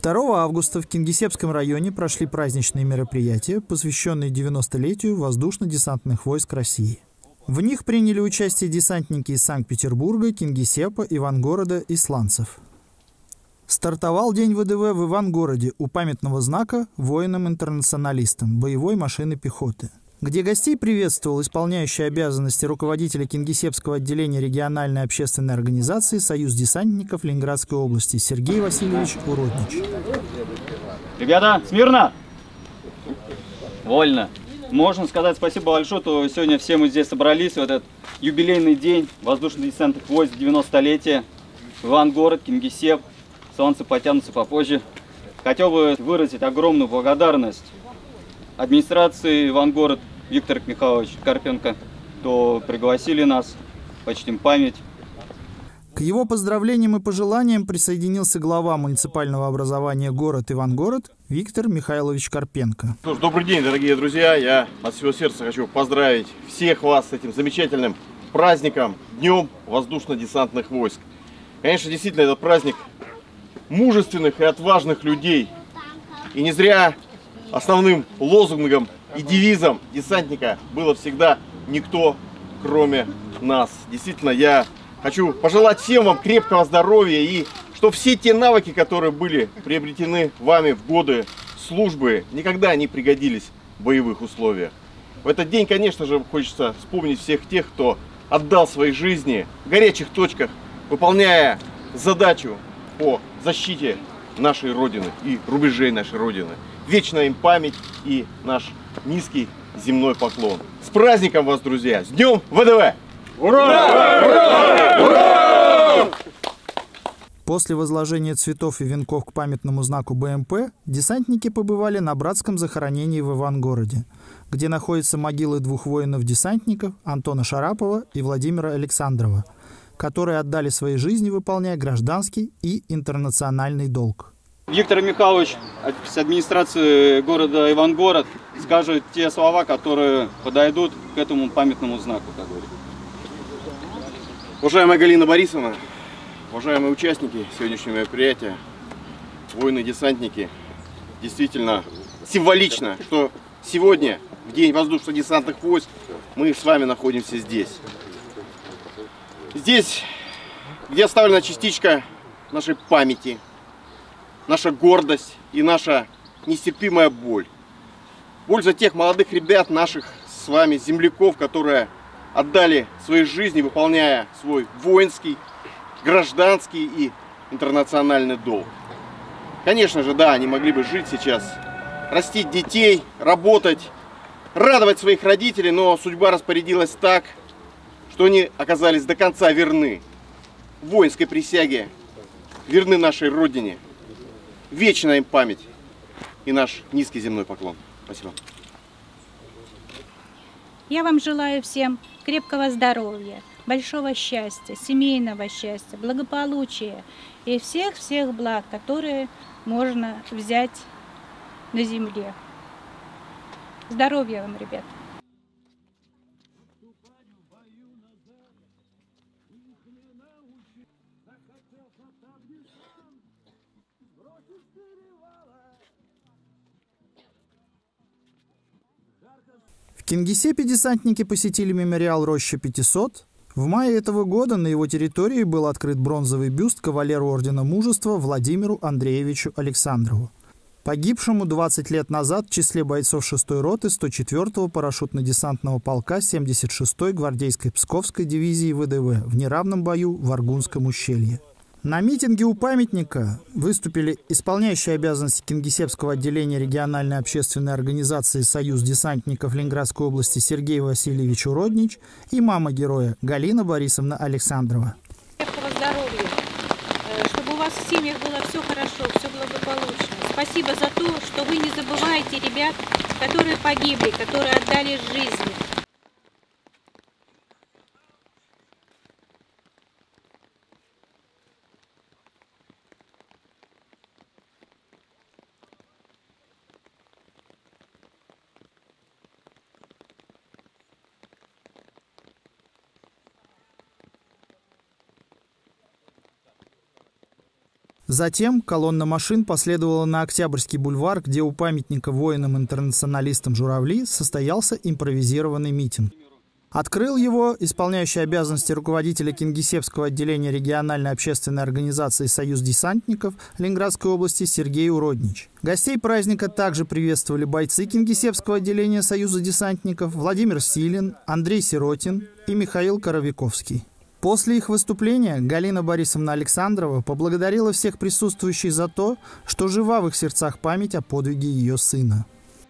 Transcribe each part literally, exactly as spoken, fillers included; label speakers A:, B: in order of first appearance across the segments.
A: второго августа в Кингисеппском районе прошли праздничные мероприятия, посвященные девяностолетию воздушно-десантных войск России. В них приняли участие десантники из Санкт-Петербурга, Кингисеппа, Ивангорода и Сланцев. Стартовал День ВДВ в Ивангороде у памятного знака воинам-интернационалистам боевой машины пехоты, где гостей приветствовал исполняющий обязанности руководителя Кингисеппского отделения региональной общественной организации «Союз десантников Ленинградской области» Сергей Васильевич Уроднич.
B: Ребята, смирно! Вольно. Можно сказать спасибо большое, что сегодня все мы здесь собрались в этот юбилейный день воздушно-десантных войск девяностолетия. Ивангород, Кингисепп, солнце потянутся попозже. Хотел бы выразить огромную благодарность администрации Ивангород Виктор Михайлович Карпенко, кто пригласили нас, почтим память.
A: К его поздравлениям и пожеланиям присоединился глава муниципального образования город Ивангород Виктор Михайлович Карпенко.
C: Ну, добрый день, дорогие друзья! Я от всего сердца хочу поздравить всех вас с этим замечательным праздником, Днем воздушно-десантных войск. Конечно, действительно, этот праздник мужественных и отважных людей. И не зря основным лозунгом и девизом десантника было всегда «Никто, кроме нас». Действительно, я хочу пожелать всем вам крепкого здоровья и чтобы все те навыки, которые были приобретены вами в годы службы, никогда не пригодились в боевых условиях. В этот день, конечно же, хочется вспомнить всех тех, кто отдал свои жизни в горячих точках, выполняя задачу по защите нашей Родины и рубежей нашей Родины. Вечная им память и наш низкий земной поклон. С праздником вас, друзья! С Днем ВДВ! Ура! Ура! Ура!
A: После возложения цветов и венков к памятному знаку БМП десантники побывали на братском захоронении в Ивангороде, где находятся могилы двух воинов-десантников Антона Шарапова и Владимира Александрова, которые отдали свои жизни, выполняя гражданский и интернациональный долг.
B: Виктор Михайлович с администрации города Ивангород скажет те слова, которые подойдут к этому памятному знаку, как говорится.
C: Уважаемая Галина Борисовна, уважаемые участники сегодняшнего мероприятия, воины-десантники, действительно символично, что сегодня, в День воздушно-десантных войск, мы с вами находимся здесь. Здесь, где оставлена частичка нашей памяти, наша гордость и наша нестерпимая боль. Боль за тех молодых ребят, наших с вами земляков, которые отдали свои жизни, выполняя свой воинский, гражданский и интернациональный долг. Конечно же, да, они могли бы жить сейчас, растить детей, работать, радовать своих родителей, но судьба распорядилась так, что они оказались до конца верны воинской присяге, верны нашей Родине. Вечная им память и наш низкий земной поклон. Спасибо.
D: Я вам желаю всем крепкого здоровья, большого счастья, семейного счастья, благополучия и всех-всех благ, которые можно взять на земле. Здоровья вам, ребят!
A: В Кингисеппе десантники посетили мемориал Роща пятисот. В мае этого года на его территории был открыт бронзовый бюст кавалеру Ордена Мужества Владимиру Андреевичу Александрову, погибшему двадцать лет назад в числе бойцов шестой роты сто четвёртого парашютно-десантного полка семьдесят шестой гвардейской Псковской дивизии ВДВ в неравном бою в Аргунском ущелье. На митинге у памятника выступили исполняющий обязанности Кингисеппского отделения региональной общественной организации «Союз десантников Ленинградской области» Сергей Васильевич Уроднич и мама героя Галина Борисовна Александрова.
D: Крепкого здоровья, чтобы у вас в семьях было все хорошо, все благополучно. Спасибо за то, что вы не забываете ребят, которые погибли, которые отдали жизнь.
A: Затем колонна машин последовала на Октябрьский бульвар, где у памятника воинам-интернационалистам «Журавли» состоялся импровизированный митинг. Открыл его исполняющий обязанности руководителя Кингисеппского отделения региональной общественной организации «Союз десантников» Ленинградской области Сергей Уроднич. Гостей праздника также приветствовали бойцы Кингисеппского отделения Союза десантников Владимир Силин, Андрей Сиротин и Михаил Коровиковский. После их выступления Галина Борисовна Александрова поблагодарила всех присутствующих за то, что жива в их сердцах память о подвиге ее сына.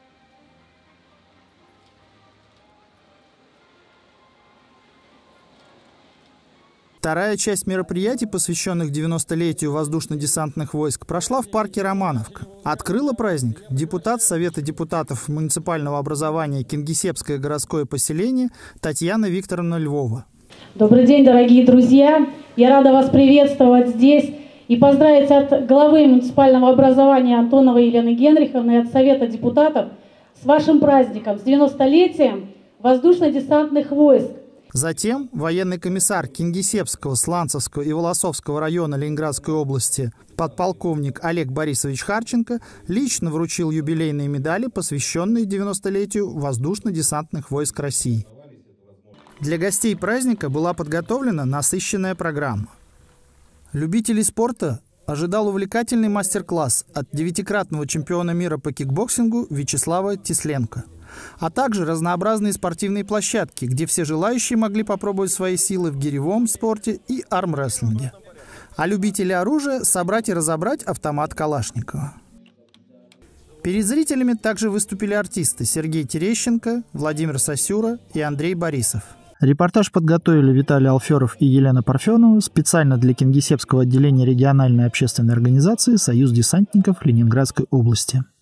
A: Вторая часть мероприятий, посвященных девяностолетию воздушно-десантных войск, прошла в парке Романовка. Открыла праздник депутат Совета депутатов муниципального образования Кингисеппское городское поселение Татьяна Викторовна Львова.
E: Добрый день, дорогие друзья! Я рада вас приветствовать здесь и поздравить от главы муниципального образования Антоновой Елены Генриховны и от Совета депутатов с вашим праздником, с девяностолетием воздушно-десантных войск.
A: Затем военный комиссар Кингисеппского, Сланцевского и Волосовского района Ленинградской области подполковник Олег Борисович Харченко лично вручил юбилейные медали, посвященные девяностолетию воздушно-десантных войск России. Для гостей праздника была подготовлена насыщенная программа. Любителей спорта ожидал увлекательный мастер-класс от девятикратного чемпиона мира по кикбоксингу Вячеслава Тесленко, а также разнообразные спортивные площадки, где все желающие могли попробовать свои силы в гиревом спорте и армрестлинге. А любители оружия – собрать и разобрать автомат Калашникова. Перед зрителями также выступили артисты Сергей Терещенко, Владимир Сосюра и Андрей Борисов. Репортаж подготовили Виталий Алферов и Елена Парфенова специально для Кингисеппского отделения региональной общественной организации «Союз десантников» Ленинградской области.